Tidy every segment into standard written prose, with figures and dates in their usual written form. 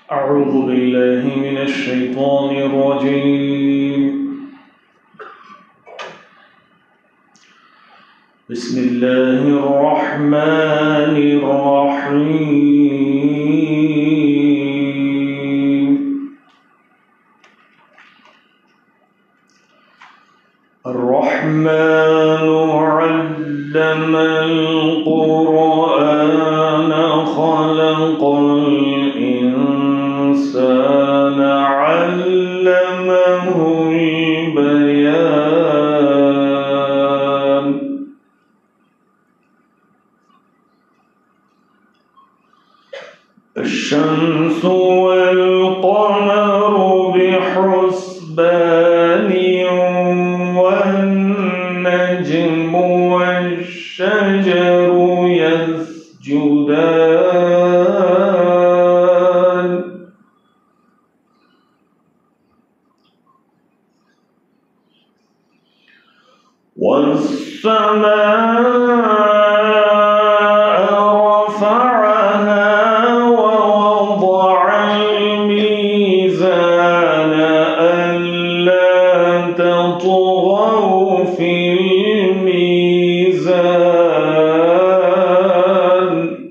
أعوذ بالله من الشيطان الرجيم. بسم الله الرحمن الرحيم. الرحمن علم القرآن خلق الإنسان علمه البيان. الشمس والقمر بحسبان والنجم والشجر يسجدان والسماء رفعها ووضع الميزان ألا تطغوا في الميزان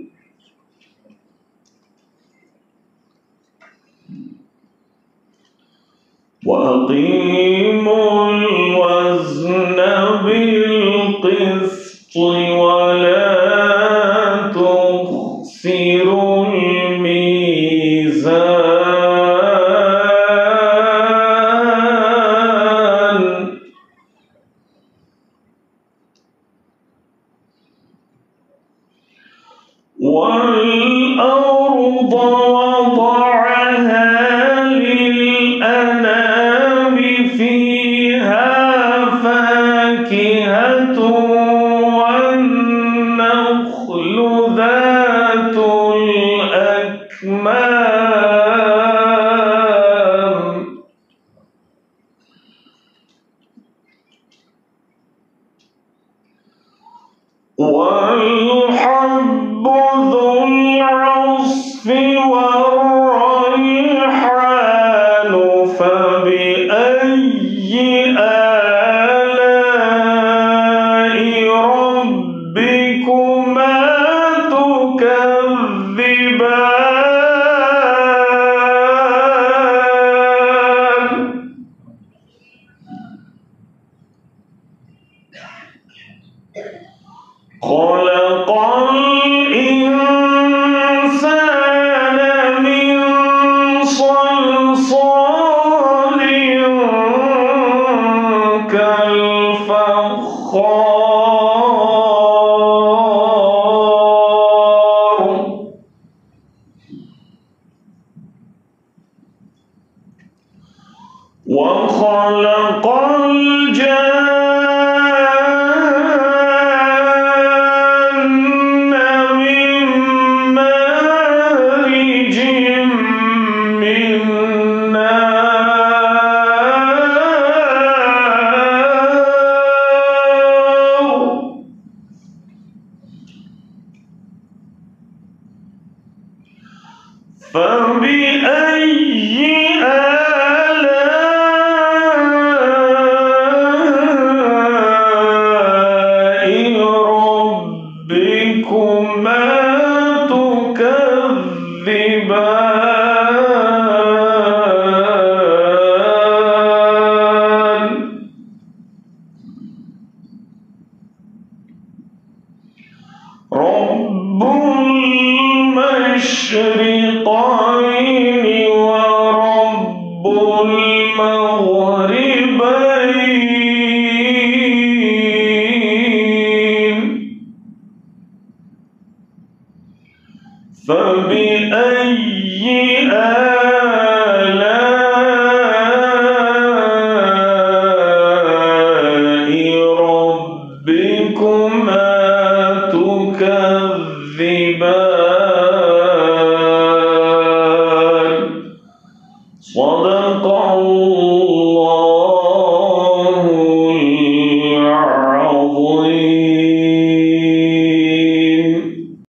وأقيموا الوزن بالقسط ولا تخسروا الميزان والأرض وضعها للأنام فيها فاكهة والنخل ذات الأكمام والحب ذو العصف والريحان فبأي آلاء ربكما تكذبان خلق الإنسان من صلصال كالفخار وخلق الجن من مارج من نار فبأي آلاء ربكما تكذبان رب المشرقين ورب المغربين فبأي آلاء ربكما تكذبان